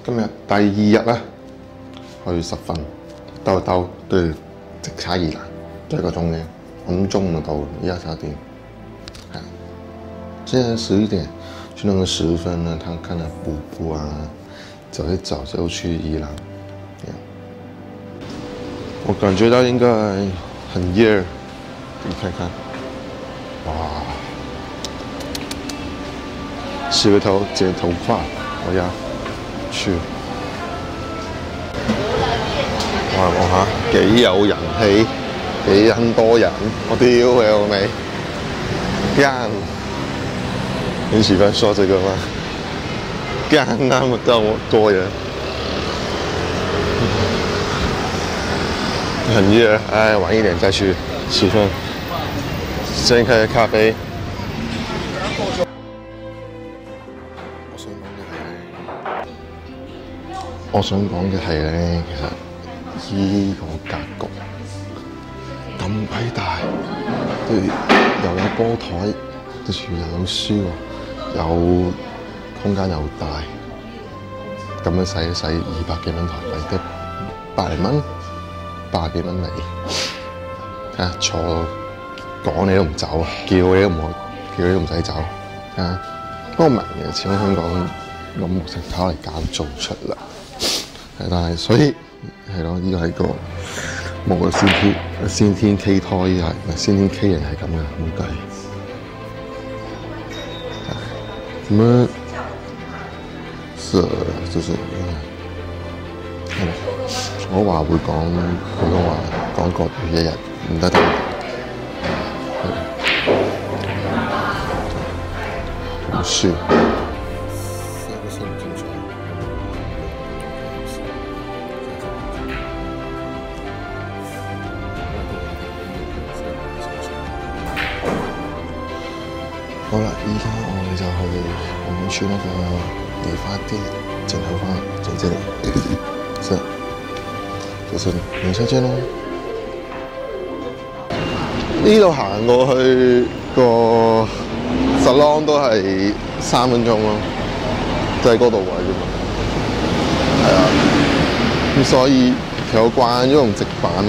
今日第2日啦，去10分兜一兜都要直踩宜蘭，都1個鐘嘅。5中午就到了，依家11點。現在11點，去那個10分呢，他看了瀑布啊，走一走就去宜蘭。我感覺到應該很熱，你看看，哇！洗個頭，剪頭髮，我要去。望下幾有人氣，幾很多人，我屌你老味！幹，很喜歡說這個嗎？幹那麼多人，很熱，哎，晚一點再去10分，先喝咖啡。我想講嘅係咧，其實依個格局咁鬼大，對，又有波台，跟住又有書喎，有空間又大，咁樣使200幾蚊台幣，得100零蚊，80幾蚊嚟。睇下坐講你都唔走，叫你都唔使走。睇下，不過明嘅，始終香港攞木石頭嚟搞做出嚟。但係所以係咯，呢個係個木嘅先天畸胎，係先天畸形係咁嘅，冇計。咁樣就是我話會講普通話，講國語1日唔得。書。好啦，依家我哋就去澳門村那個理髮店剪頭髮，剪這裡，就是等下見咯。呢度行過去個 salon 都係3分鐘咯，就喺嗰度位啫嘛。係啊，咁所以其實我慣咗用直板咯，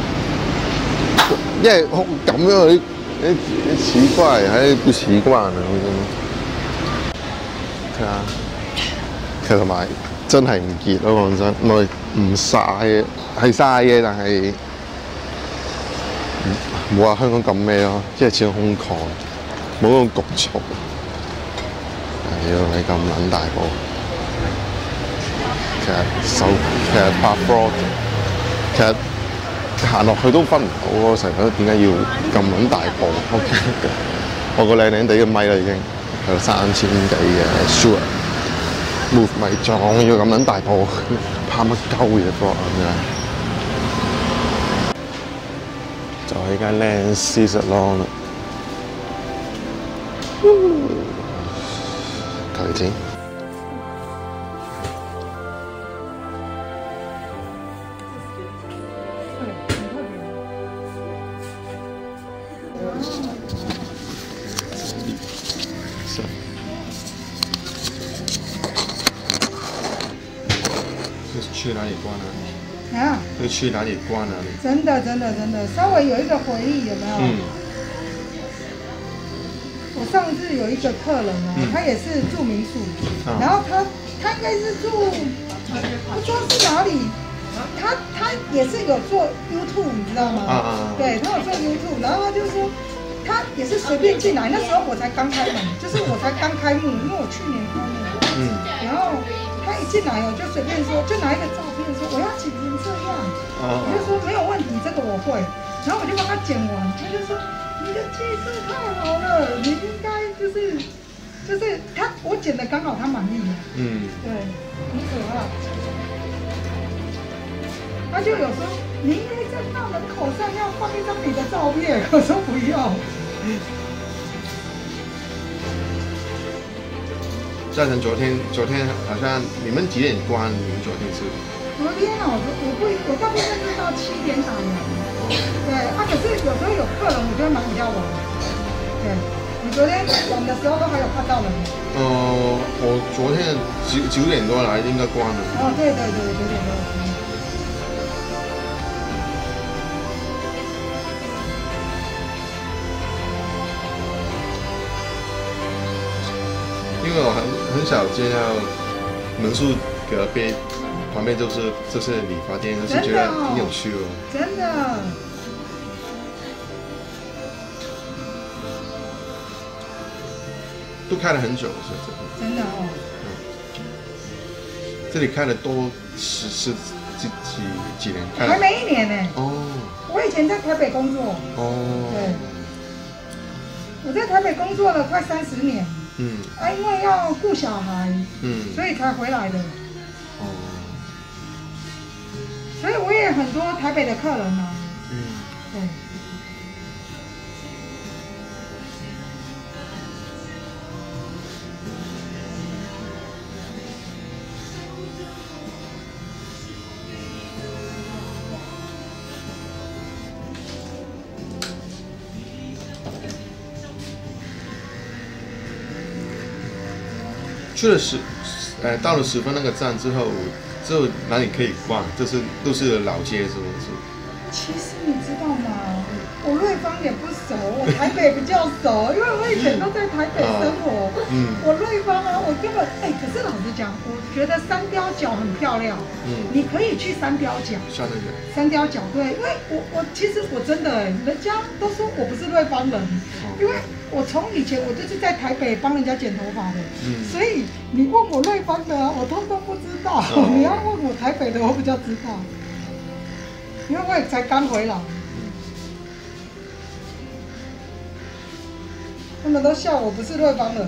因為咁樣啲奇怪，係不習慣啊！睇下，其實同埋真係唔熱咯，講真，唔係唔曬嘅，係曬嘅，但係冇話香港咁咩咯，即係始終空曠，冇咁局促。屌你咁撚大步，其實拍 vlog， 其實。行落去都分唔到咯，成日覺得點解要咁撚大步 ？OK， 我個靚靚地嘅咪啦已經係到3000幾嘅 Shure Move 咪撞要咁撚大步，拍乜鳩嘢 vlog 啊！就係間靚 salon 啦，求其錢。去哪里逛哪里？啊？会去哪里逛哪里？ 真的，稍微有一个回忆，有没有？我上次有一个客人啊，他也是住民宿，然后他应该是住，不知道是哪里，他也是有做 YouTube， 你知道吗？对，他有做 YouTube， 然后他就说他也是随便进来，那时候我才刚开门，就是我才刚开幕，因为我去年开幕，然后。他一进来就随便说，就拿一个照片说我要剪成这样，我就说没有问题，这个我会。然后我就帮他剪完，他就说你的气色太好了，你应该就是他我剪的刚好他满意的，对，很可爱。他就有说你应该在大门口上要放一张你的照片，我说不要。 嘉诚，昨天好像你们几点关？你们昨天是？ 昨天啊，我大部分是到7点打烊。对啊，可是有时候有客人，我就会忙比较晚。对，你昨天晚的时候都还有看到人。 我昨天9点多来，应该关了。 哦，对对对，9点多。 因为我很少见到民宿隔壁旁边就是理发店，就是觉得挺有趣哦。 真的。 都开了很久，是这个。 真的哦。 这里开了多几年？ 还没1年呢。 哦。 我以前在台北工作。 哦。 对。我在台北工作了快30年。嗯。啊，因为要顾小孩。嗯。所以才回来的。哦。所以我也很多台北的客人啊。嗯。对。 去了到了10分那个站之后，哪里可以逛？都是老街，是不是？ 其实你知道吗？我瑞芳也不熟，我台北比较熟，因为我以前都在台北生活。我瑞芳啊，我根本可是老实讲，我觉得三貂角很漂亮。你可以去三貂角。三貂角对，因为我其实我真的人家都说我不是瑞芳人，因为我从以前我就是在台北帮人家剪头发的，所以你问我瑞芳的啊，我通通不知道。你要问我台北的，我比较知道，因为我也才刚回来。他们都笑我不是瑞芳人。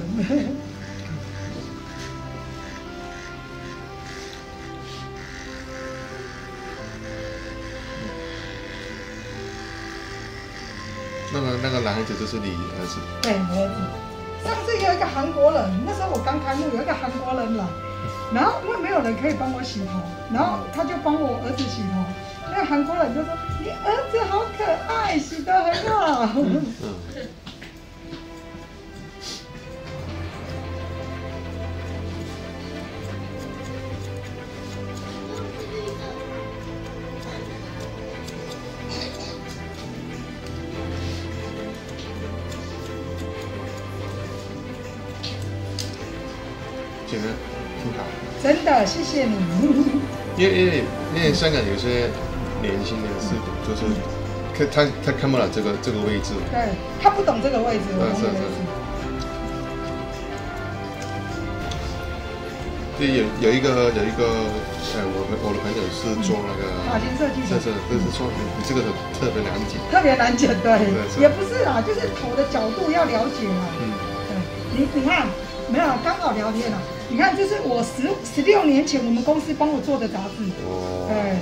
那个男孩子就是你儿子？ 对，我儿子。上次有一个韩国人，那时候我刚开幕，有一个韩国人来，然后因为没有人可以帮我洗头，然后他就帮我儿子洗头。那个韩国人就说：“你儿子好可爱，洗得很好。” 剪得挺好， 真的，谢谢你。 因为香港有些年轻的师傅，就是他看不了这个位置， 对，他不懂这个位置，我懂这个位置。 对，有一个，我的朋友是做那个发型设计的， 就是说你这个特别难剪， 特别难剪，对，也不是啦，就是头的角度要了解啦。对，你看，没有刚好聊天啦。你看，这是我16年前我们公司帮我做的杂志。哦。对。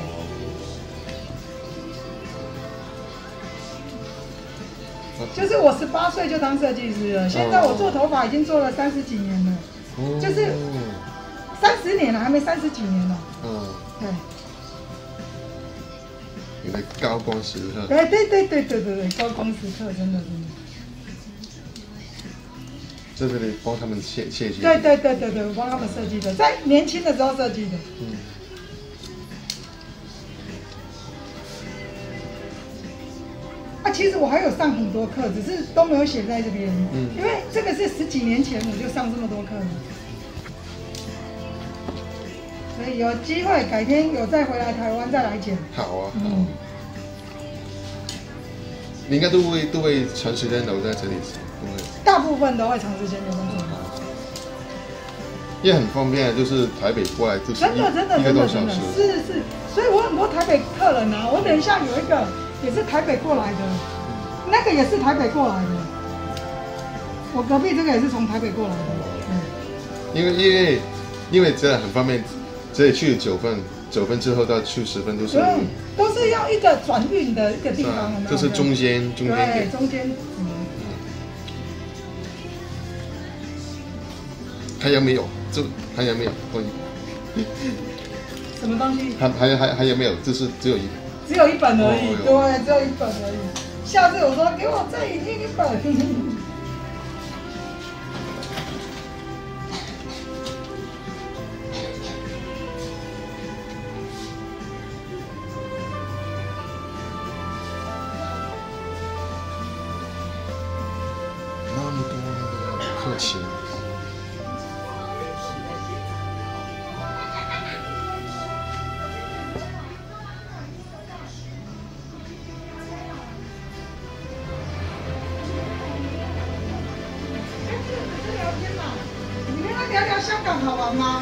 就是我18岁就当设计师了，现在我做头发已经做了30几年了，就是30年了，还没30几年了。对。 你的高光时刻。 对，高光时刻真的。 这是你帮他们设计的。 对，我帮他们设计的，在年轻的时候设计的。其实我还有上很多课，只是都没有写在这边。因为这个是10几年前我就上这么多课了，所以有机会改天有再回来台湾再来剪。 好啊。你应该都会长时间留在这里， 大部分都会长时间留在这里。 也很方便，就是台北过来就是1个多小时。 是，所以我很多台北客人啊，我等一下有一个也是台北过来的，那个也是台北过来的，我隔壁这个也是从台北过来的。因为这样很方便，这里去9分之后到去10分都是要一个转运的一个地方， 这是中间。 对，中间。 还有没有？还有没有？ 什么东西？ 还有没有？就是只有一本而已，对，只有1本而已。下次我说给我再印1本。 么齐。 你跟他聊聊香港好玩吗？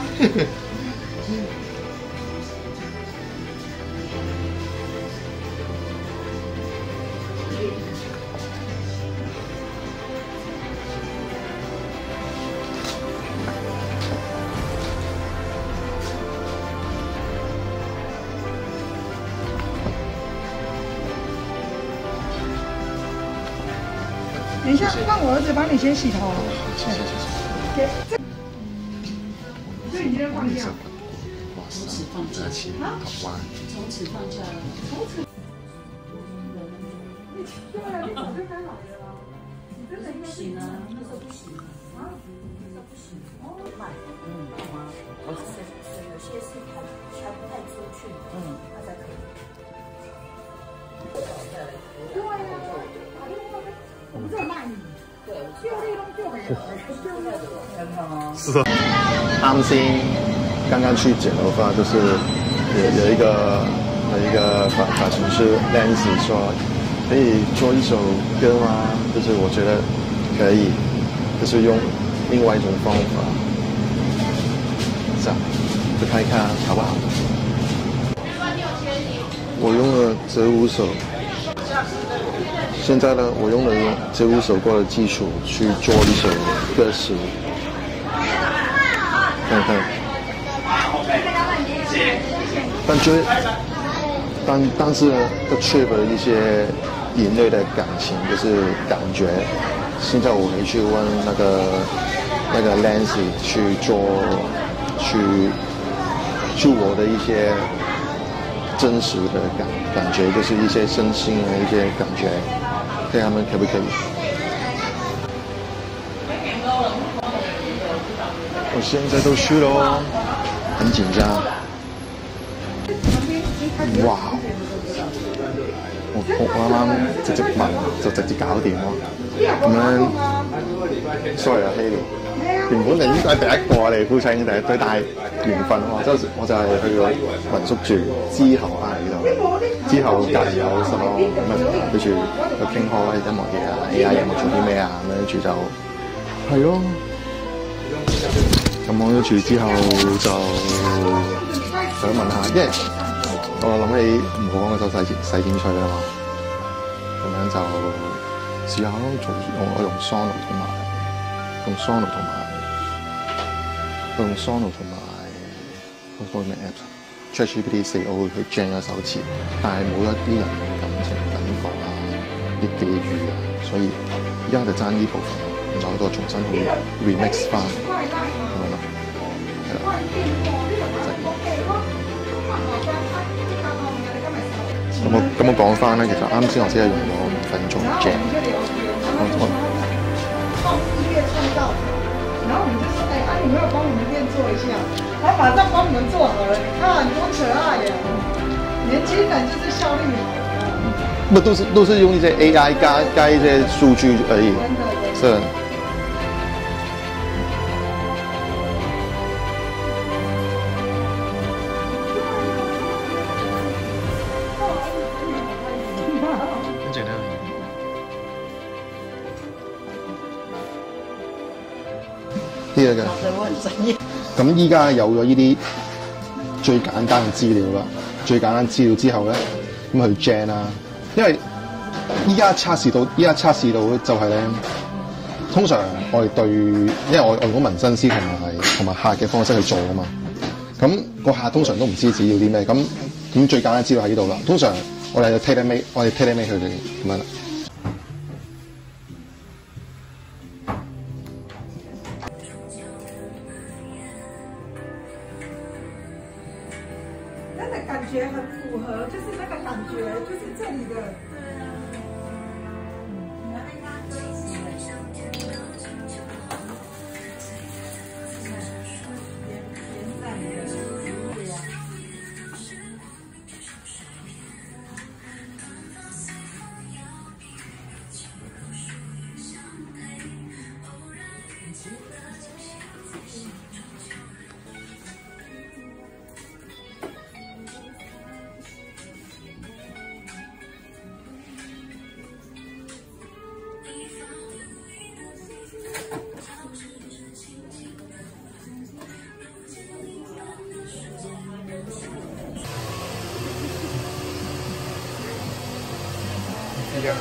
等一下，让我儿子帮你先洗头。 谢谢谢谢。 给这已经放下。 哇塞，在一起台湾。 从此放下了。从此。 对啊，你早就开好了啦。你真的不行啊，那时候不行啊，那时候不行。哦，慢，干嘛？我水有些是还不太出去，它才可以。 对啊，我不是很卖你。对，就利用就没了， 是的。啱先刚刚去剪头发，就是有一个发型师 Nancy 说，可以做一首歌吗？就是我觉得可以，就是用另外一种方法，这样就看一看好不好？我用了这5首。现在呢，我用了这5首歌的基础去做一首歌词，看看。但是呢，都缺乏一些隐类的感情，就是感觉。现在我回去问那个 Nancy 去我的一些真实的感觉，就是一些真心的一些感觉。看他们可不可以？我现在都去了，很紧张。哇！我啱啱直接問就直接搞掂咯。咁樣 ，sorry 啊 Haley，原本你應該係第一個嚟夫妻第一對，但係緣分我就係去咗民宿住，之後翻嚟呢度。之後隔離有什麼咁啊，跟住就傾開音樂嘢啊 ，AI 有冇做啲咩啊咁樣，跟住就係咯。咁我跟住之後就想問下，因為我諗起唔好講嗰首洗剪吹啊嘛，咁樣就試下咯，我用 Sono 同埋嗰個咩 App。ChatGPT 4我會去 gen 一首詞，但係冇一啲人嘅感情感覺啊，啲寄語啊，所以而家就爭呢部分，然後我重新去 remix 翻咁樣咯，係啦，咁我講翻咧，其實啱先我只係用咗5分鐘 gen， 然後我們就說，哎，你沒有幫我們練做一下，他馬上幫你們做好了，你看多可愛呀！年輕人就是效率好。 都是用一些 AI 加一些數據而已，是。很簡單。呢一個。咁依家有咗呢啲最簡單嘅資料啦，最簡單資料之後咧，咁去 gen 啦。因為依家測試到就係咧，通常我哋對，因為我用紋身師同埋客嘅方式去做啊嘛。咁個客通常都唔知自己要啲咩，咁最簡單資料喺呢度啦。通常我哋就 tailor made 佢哋咁樣啦。 感覺很符合，就是那個感覺，就是這裡的。 嘅。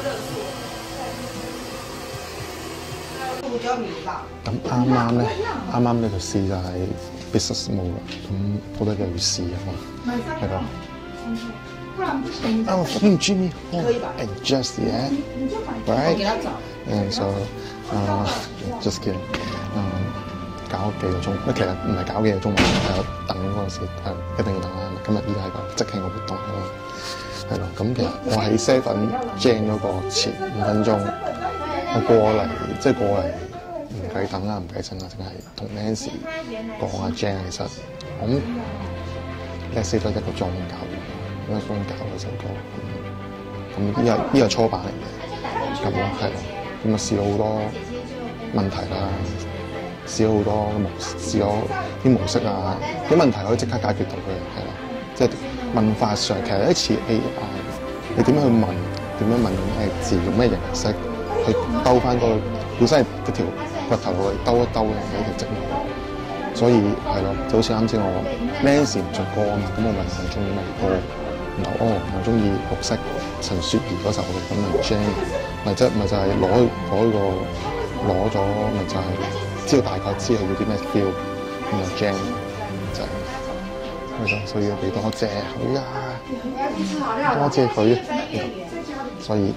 咁啱啱呢個試就係 business mode 咁好多嘢要試啊嘛，係咯。Oh, thank Jimmy. And just yet, right? And so, just kidding. 搞幾個鐘，其實唔係搞幾個鐘，係等嗰陣時一定要等啦。今日依家係個即興嘅活動咯，係咯。咁其實我喺 Seven Jam 咗個前5分鐘，我過嚟唔計等啦，唔計陣啦，淨係同 Nancy 講啊 Jam 其實咁 let's say 都1個鐘搞完，1個鐘搞嗰首歌。咁依個初版嚟嘅，咁咯係咯。咁啊試咗好多問題啦。試咗好多試咗啲模式啊，啲問題可以即刻解決到佢，係啦，即係問法上其實一似 AI， 你點樣去問，點樣問字，用咩形式去兜翻個本身係一條骨頭落嚟兜一兜嘅一條直路，所以係咯，就好似啱先我 Nancy 唔唱歌啊嘛，咁我問佢中意咩歌，然後我中意綠色陳雪兒嗰首嘅，咁咪 Jam， 咪就係攞咗咪就係。大概知佢要啲咩 feel， 咁就 jam 就係咯，所以要幾多謝佢啊，多謝佢，所以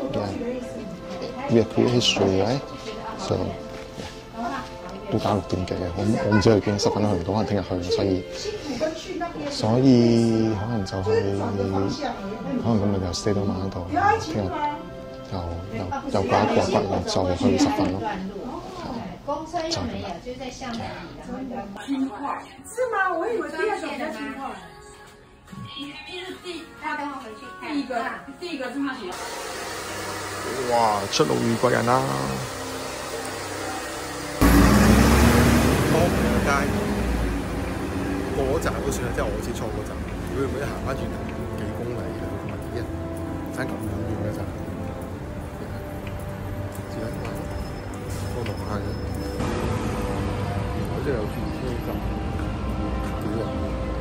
we create history right， so 都搞6點幾嘅，我唔知佢邊10分鐘去唔到，可能聽日去，所以可能就係可能今日就 stay 到晚喺度，聽日又刮一刮，就去10分咯。 公車也没有，就在巷子里，然后轻快是吗？我以为第2首比较轻快。 他等会回去看。 第一个是他写。 哇！出路遇貴人啦！康平街過嗰站都算啦，即係我知錯嗰站。會唔會行翻轉頭幾公里嘅？同埋幾日爭咁遠嘅咋？只係我望下嘅。即係有住車站幾人？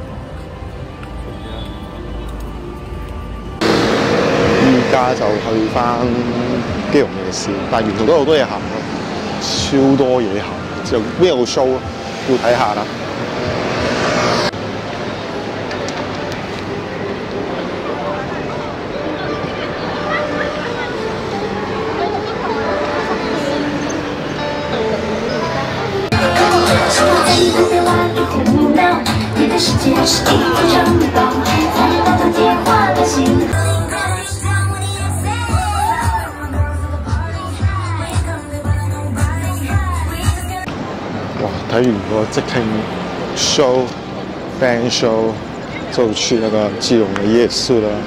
依家就去翻基隆夜市，但係沿途都有好多嘢行咯，超多嘢行，就邊有個 show 要睇下啦。哇！睇完個即興 show、band show，就去那個基隆嘅夜市啦。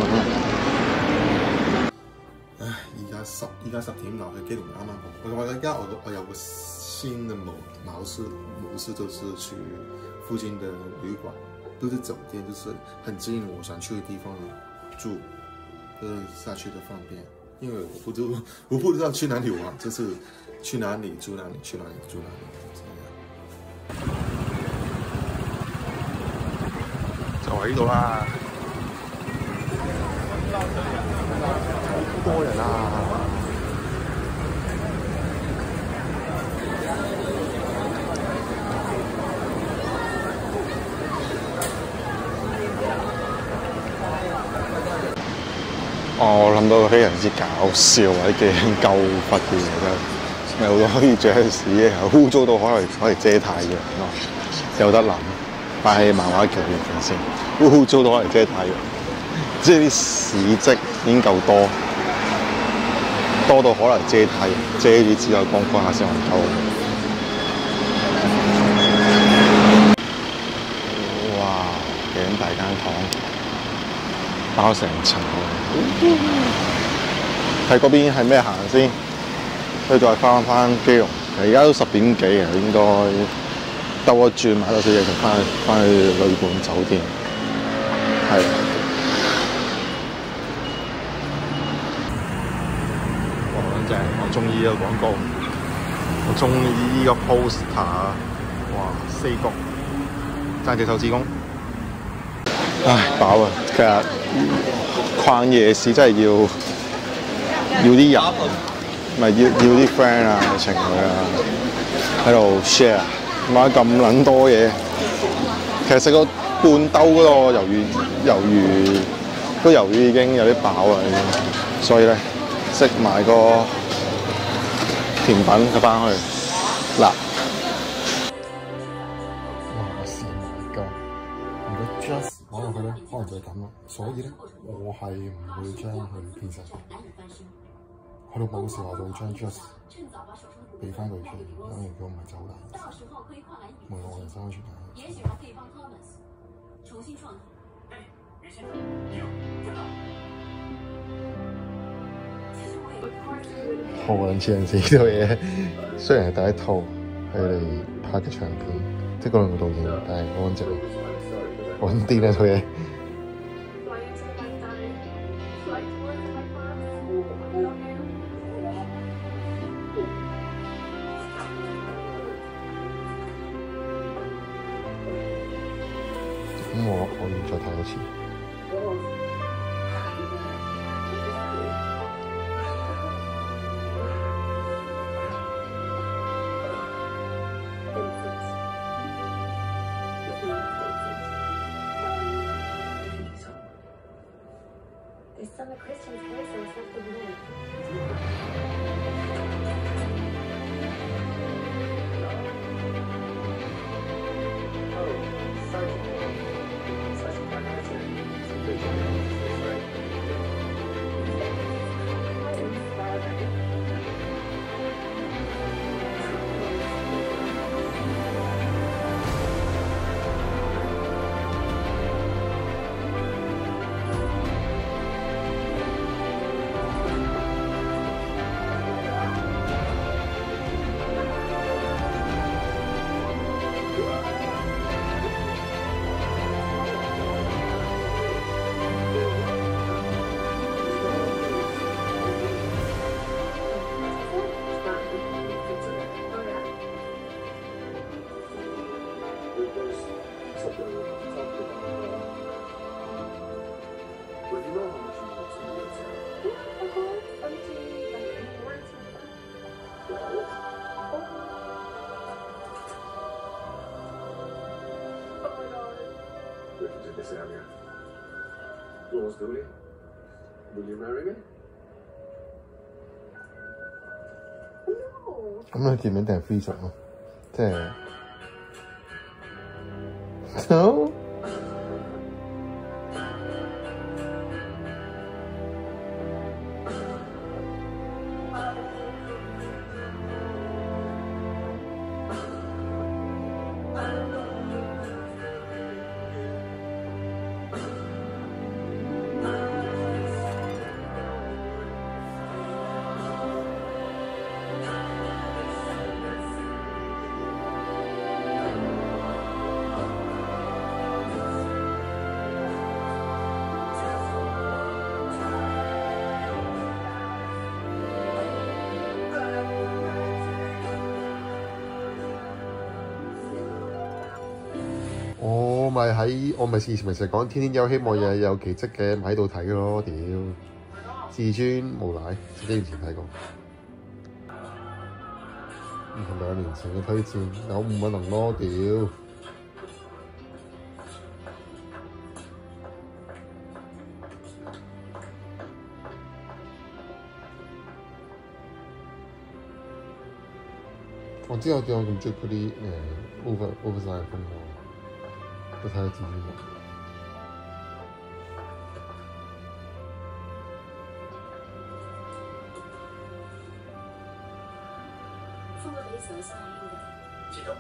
唉，而家10點落去基隆啱啱好。我而家我有個新的模式就是去附近的旅館，都是酒店，就是很近我想去的地方住，就是下去的方便。因為我不知道去哪裡玩，就是去哪裡住哪裡，去哪裡住哪裡。就喺呢度啦，好多人啊！我諗到個非常之搞笑或者幾鳩忽嘅嘢真係，有好多可以着喺屎嘅，污糟到可以遮太陽咯，有得諗。擺喺漫畫劇入邊先，污糟到可以遮太陽，即係啲屎跡已經夠多到可能遮太陽，遮住只有光下先可以夠。哇！幾大間房，包成層。睇嗰邊係咩行先？佢再翻基隆，而家都10點幾啊，應該兜一轉買多少嘢就翻去旅館酒店。係。哇！好正，我中意呢個廣告，我中意呢個 poster 啊！哇，4角，爭隻手指公。唉，飽啊！其實逛夜市真係要要啲人，咪要啲 friend 啊、情侶啊喺度 share， 買咁撚多嘢。其實食個半兜嗰個魷魚個魷魚已經有啲飽啦，已經，所以咧食埋個甜品佢翻去嗱。哇！我試埋㗎，如果 just 攞落去咧，可能就係咁啦。所以咧，我係唔會將佢變實嘅。去到某時候就會將 just 俾翻佢出嚟，因為如果唔係就好難。唔係我人生安全感。好撚似呢套嘢，雖然係第一套係佢哋拍嘅長片，即係嗰兩個導演，但係安靜穩啲呢套嘢。咁我可以再睇一次。咁你見面定係 freezer 咯？即係，no。我咪以前咪成日講天天有希望日日有奇蹟嘅，咪喺度睇咯，屌！至尊無賴，幾年前睇過，唔同2年前嘅推薦，有5蚊能咯，屌！我知我點解咁中意嗰啲oversize 風喎。都睇得自然喎。 風都幾上山嘅。知道。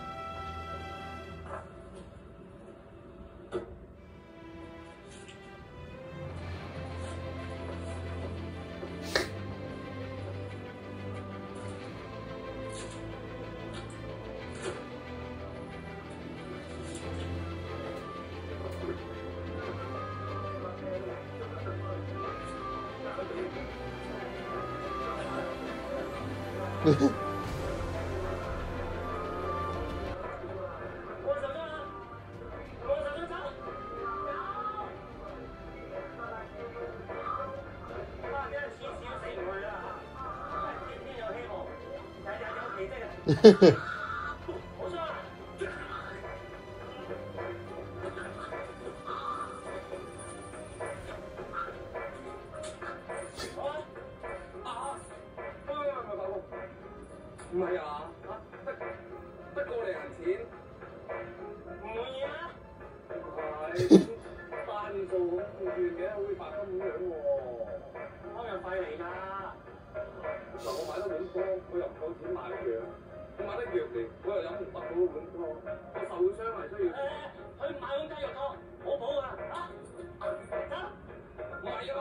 唔係啊，得個零銀錢，唔滿意啊？係單數咁唔斷嘅，好似白金咁樣喎。開入費嚟㗎。嗱，我買得碗湯，我又唔夠錢買藥，我買得藥嚟，我又飲唔得嗰碗湯，我受傷係需要。佢唔買咁雞肉湯，好補㗎嚇。得，買咗。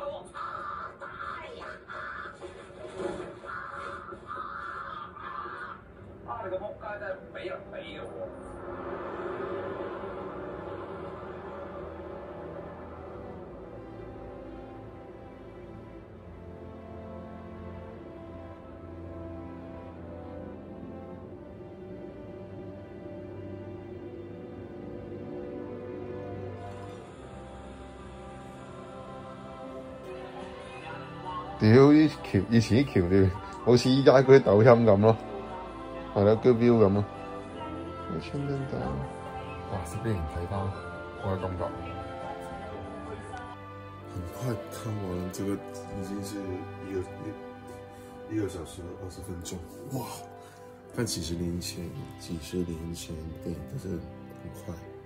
你個仆街真係俾人俾嘅喎！ 屌啲橋，以前啲橋段好似依家嗰啲抖音咁咯，係啦，標標咁咯。哇！這邊睇翻我嘅感覺。很快看完，這個已經是一個小時20分鐘。哇！看幾十年前電影，真是很快。